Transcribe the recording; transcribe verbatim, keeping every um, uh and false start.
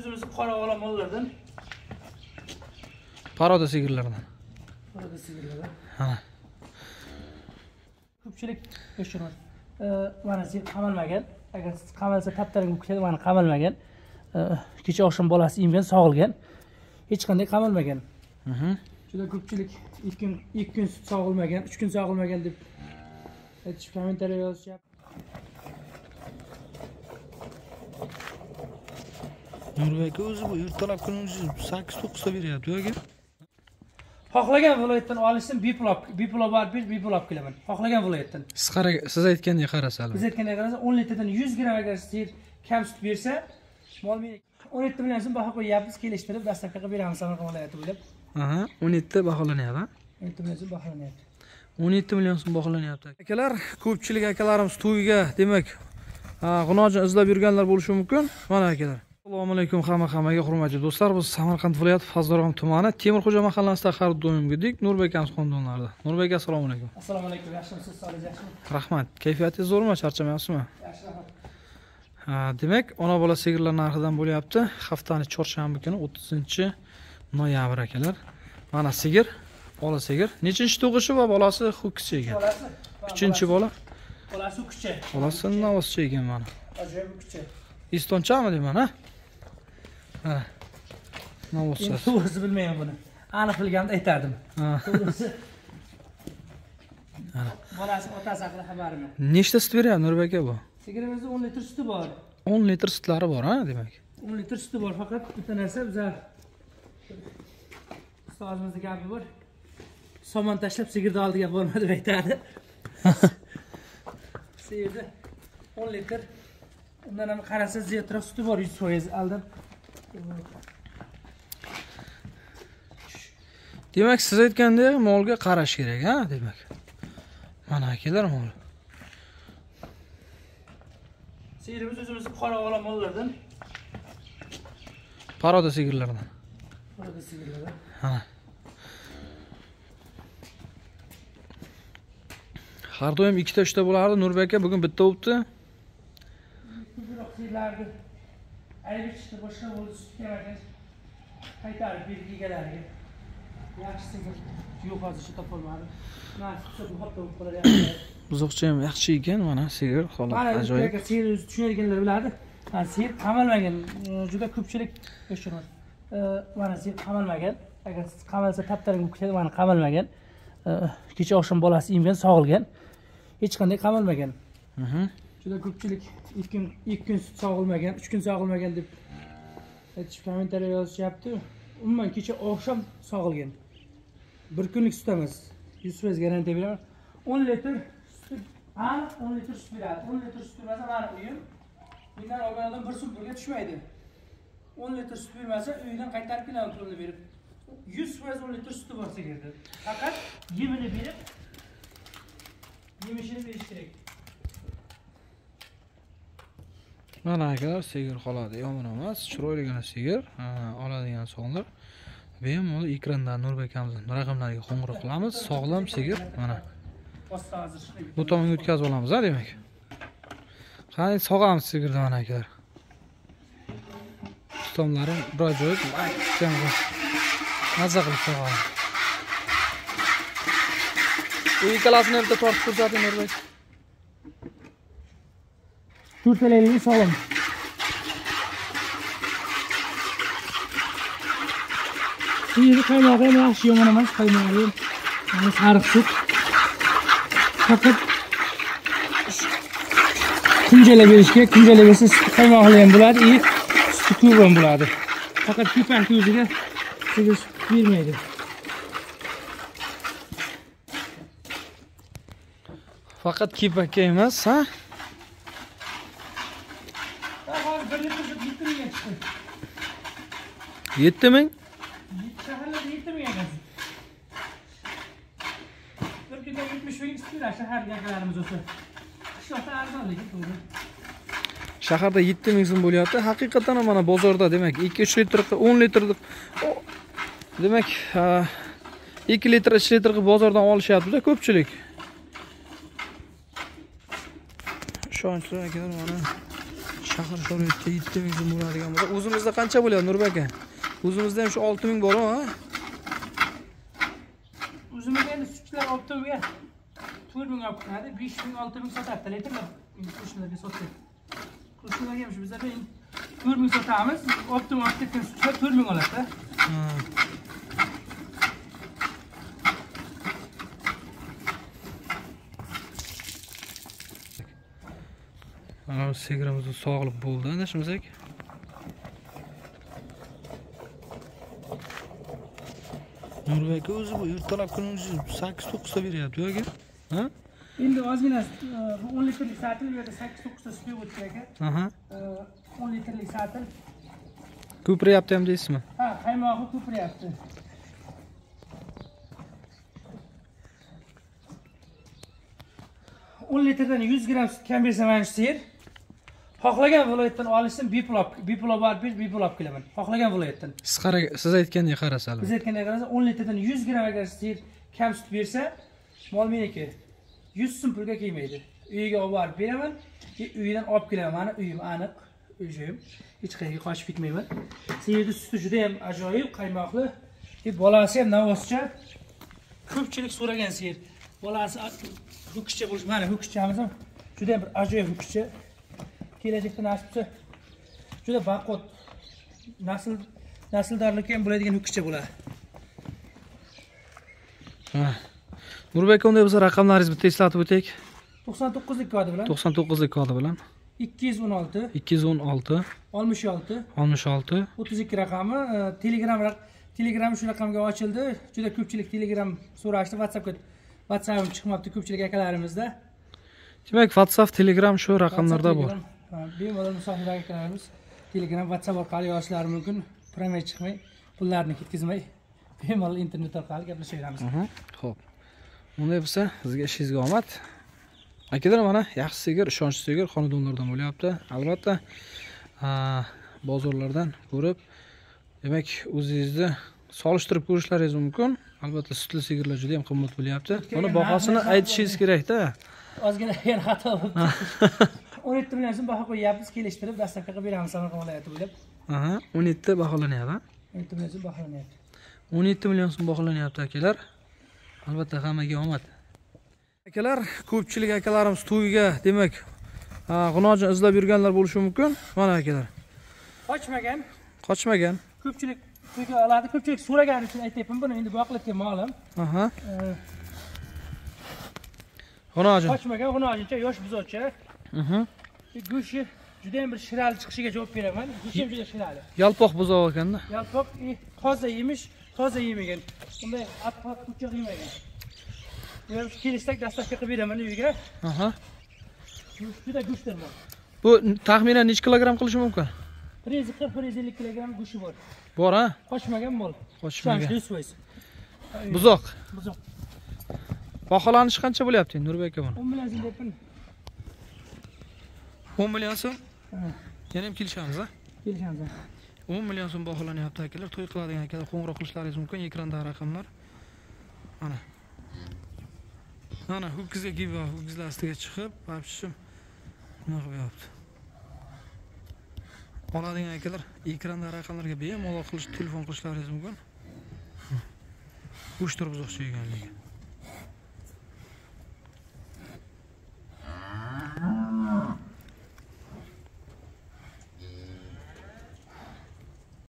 o'zimizning qora ola mollardan. Paroda sigirlardan. Paroda sigirlardan. Ha. Ko'pchilik yoshlar mana sigir qamalmagan. Agar qamalsa taptaring bo'lib ketadi, mana qamalmagan. Kecha oqshom bolasi emgan, sog'ilgan. Hech qanday qamalmagan. Mhm. Juda ko'pchilik ikki kun ikki kun sog'ilmagan, uch kun sog'ilmagan deb aytishib kommentariya yozishyapti. Nurbek o'zi bu ertalab kuningiz sakkiz to'qqiz ta beryapti yoki? Xohlagan viloyatdan olishsin, bepul bepul olib ber, bepul olib kelaman. Xohlagan viloyatdan. Siz qara, siz aytgandek qarasa. Biz aytgandek qarasa o'n litrdan yuz gramm agar sigir kam sut bersa, mol men o'n yetti million so'm baho qo'yapmiz, kelishtirib dastlabki qilib beramiz Samarqand viloyati bo'ylab. Aha, o'n yetti baholanyapti, ha? o'n yetti million so'm baholanyapti. o'n yetti million so'm baholanyapti. Akalar, ko'pchilik akalarimiz to'yiga, demak, g'unojin izlab yurganlar bo'lishi mumkin. Mana akalar. Assalomu alaykum hamma-hammaga hurmatli do'stlar. Biz Samarqand viloyati Fazlorg'om tumani Temurxo'ja mahallasida har doim gidik. Nurbek aka xonadonlarida. Nurbek aka, assalomu alaykum. Assalomu alaykum. Yaxshimisiz, sog'ligingiz yaxshimi? Rahmat. Kayfiyatingiz zo'rmi? Charchamayapsizmi? Yaxshi, rahmat. Ha, demak, ona bola sigirlar narxidan bo'lyapti. Haftaning chorshanba kuni o'ttizinchi noyabr akalar. Mana sigir, bola sigir. Nechinchi tug'ishi va bolasi ho'kizcha ekan? Bolasi. uchinchi bola. Bolasi ho'kizcha. Bolasi novoscha ekan mana. Ajoyib ho'kizcha. Istonchami deyman, ha? Ha. Novoscha. To'g'risi bilmayman buni. Aniq bilganimda aytardim. Ha. To'g'risi. Bolasi otasi haqida xabarim yo'q. Nechta sut beryapti Nurbek aka bu? Sigirimizda o'n litr suti bor. o'n litr sutlari bor, ha, demak. o'n litr suti bor, faqat bitta narsa bizlar ustozimizning gapi bor. Somon tashlab sigirni oldiga borma deb aytadi. Sigirda o'n litr. Undan ham qarasa ziyodroq suti bor, yuz foiz aldab. Demak, siz aytgandek molga qarash kerak, ha, demak. Mana akalar mol. Sigirimiz o'zimizning qora ola mollardan. Paroda sigirlardan. Paroda sigirlardan. Ha. Har doim ikkita uchta bo'lardi, Nurbek aka bugun bitta bo'libdi. Ko'proq sigirlarni ayirib chiqdi, boshqa bo'ldi sut kerak. Qaytarib berib egalariga. Yaxshi sigir yo'q hozircha topolmadim. Mana sut hatto qo'yadi. Buzoqcha ham yaxshi ekan, mana sigir holat ajoyib. Mana sigir tushunadiganlar biladi. Mana sigir qamalmagan, juda ko'pchilik yoshlar. Mana sigir qamalmagan. Agar qamalsa taptaring bo'lib ketadi, mana qamalmagan. Kecha oqshom bolasi emgan, sog'ilgan. Hech qanday qamalmagan. Mhm. Juda ko'pchilik ikki kun ikki kun sog'ilmagan, uch kun sog'ilmagan deb aytishib kommentariya yozishyapti. Umuman kecha oqshom sog'ilgan. Bir kunlik sut emas. yuz foiz garantiya beraman. o'n litr sut, aniq o'n litr sut beradi. o'n litr sut bermasa mana uyim uydan olgan odam bir sut pulga tushmaydi. o'n litr sut bermasa uydan qaytarib kelaman pulni berib. yuz foiz o'n litr suti bor sigirda. Faqat yemini berib yemishini berish kerak. Mana akalar sigir holati yomon emas, chiroyligina sigir, oladigan sonlar. Bemalol ekrandan Nurbek akamizning raqamlariga qo'ng'iroq qilamiz. Sog'lom sigir, mana. Bu tomonga o'tkazib olamiz, ha, demak. Qani sog'amiz sigirni mana akalar. Tomlari bir ajoyib, mazza qilib sog'amiz. Bu ikkalasini bitta tortib ko'rsating Nurbek. To'rtalaringiz sog'lom. Sigirni qaymog'i ham yaxshi, yomon emas, qaymog'i ham. Mana sariq sut. Faqat kunjala berishga, kunjala bersa sut qaymog'i ham bo'ladi, и suti ko'p ham bo'ladi. Faqat ko'pakni o'ziga sigir sut bermaydi. Faqat kepakka emas, ha? yetti ming? Shaharlarda yetti ming ekan. Bir kunda yetmish ming istilar shaharga akalarimiz olsa. Qishloqda arzonligi to'g'ri. Shaharda yetti ming so'm bo'lyapti. Haqiqatan ham mana bozorda demak ikki uch litr, o'n litr demak ikki litr, uch litr bozordan olishyapti-da Ishonchli akalar mana shahar sharoitida yetti ming so'm bo'ladigan bo'lsa, o'zimizda qancha bo'lyapti Nurbek aka? O'zimizda ham shu olti ming bormi, ha? O'zimizda endi sutchilar optomiga to'rt ming olib keladi, besh ming olti ming sotadi litrlar. Endi qo'shnilarga sotdik. Qo'shnilarga ham shu bizda to'rt ming sotamiz, optim olib ketgan sutchilar to'rt ming oladi-da. Ha. Mana sigirimiz sog'liq bo'ldi, adashmasak. Nurbek o'zi bu ertalab kuni sakkiz to'qqiz ta beryapti yoki? Ha? Endi ozgina o'n litrlik satil bu yerda sakkiz to'qqiz ta sut o'tdi aka. Aha. o'n litrlik satil. Ko'payapti ham deysizmi? Ha, qaymog'i ko'payapti. o'n litrdan yuz gramm sut kam bersa mana shu sigir xohlagan viloyatdan olishsin, bepul bepul olib ber, bepul olib kelaman. Xohlagan viloyatdan. Siz qara, siz aytgandek qarasalar. Biz aytgandek qarasa o'n litrdan yuz gramm agar sigir kam sut bersa, mol meniki. yuz so'm pulga kelmaydi. Uyiga olib borib beraman, uyidan olib kelaman. Mani uyim aniq, uyim. Hech qayerga qochib ketmayman. Sigirning suti juda ham ajoyib, qaymoqli. E bolasi ham navoscha. Ko'pchilik so'ragan sigir. Bolasi ho'kizcha bo'lish, mana ho'kizchamiz ham juda ham bir ajoyib ho'kizcha. Kelajakda nasib bo'lsa juda baquvvat nasl nasldorlikka ham bo'ladigan ho'kizcha bo'ladi. Ha. Nurbek aka, unda biz raqamlaringizni bitta eslatib o'taylik. to'qson to'qqizlik kodi bilan to'qson to'qqizlik kodi bilan ikki yuz o'n olti ikki yuz o'n olti oltmish olti oltmish olti o'ttiz ikki raqami. Telegram Telegram shu raqamga ochildi. Juda ko'pchilik Telegram so'rashdi. WhatsAppga WhatsApp'im chiqmabdi ko'pchilik akalarimizda. Demak, WhatsApp, Telegram shu raqamlarda bor. Bemalol musohiblar akalarimiz Telegram, WhatsApp orqali yozishlari mumkin. Promay chiqmay, pullarni ketkazmay, bemalol internet orqali gaplashaveramiz. Xo'p. Unday bo'lsa, sizga ishingizga omad. Akalar, mana yaxshi sigir, ishonchli sigir xonadonlardan bo'lyapti. Albatta, bozorlardan ko'rib, demak, o'zingizni solishtirib ko'rishlaringiz mumkin. Albatta, sutli sigirlar juda ham qimmat bo'lyapti. Buni bahosini aytishingiz kerak-da. Ozgina yana xato bo'ldi. o'n yetti million so'm baho qo'yapmiz, kelishtirib dastlabki qilib beramiz Samarqand viloyati bo'ylab. Aha, o'n yetti baholanyapti. o'n yetti million so'm baholanyapti. o'n yetti million so'm baholanyapti akalar. Albatta, hammaga omad. Akalar, ko'pchilik akalarimiz to'yiga, demak, g'unojin izlab yurganlar bo'lishi mumkin. Mana akalar. Qochmagan. Qochmagan. Ko'pchilik to'yga oladi, ko'pchilik so'ragani uchun aytayapman. Buni endi boqilayotgan molim. Aha. G'unojin. Qochmagan, g'unojincha yosh buzovcha. Mhm. Go'shi juda ham bir shirali chiqishiga javob beraman. Go'shi ham juda shirali. Yalpoq buzoq ekanda. Yalpoq, toza yemish, toza yemagan. Bunday atqoq kuchaq yemagan. Yo'q, kelishsak dastlabki qilib beraman uyiga. Aha. Juda go'shtdir bu. Bu taxminan necha kilogramm qilishi mumkin? bir yuz qirq bir yuz ellik kilogramm go'shi bor. Bor, ha? Qochmagan mol. Qochmagan. yuz foiz. Buzoq. Buzoq. Baholanishi qancha bo'lyapti endi Nurbek aka buni? o'n million so'm deyapman. o'n million so'm? Yana ham kelishamiz, ha? Kelishamiz. o'n million so'm baholanyapti akalar. To'y qiladigan akalar qo'ng'iroq qilishlaringiz mumkin. Ekranda raqamlar. Mana. Mana ho'kizga giva, ho'kizlar ostiga chiqib, babshishim nima qilyapti? Oladigan akalar ekranda raqamlarga bemalol qilish, telefon qilishlaringiz mumkin. Go'sht turib uzoqcha yeganligi.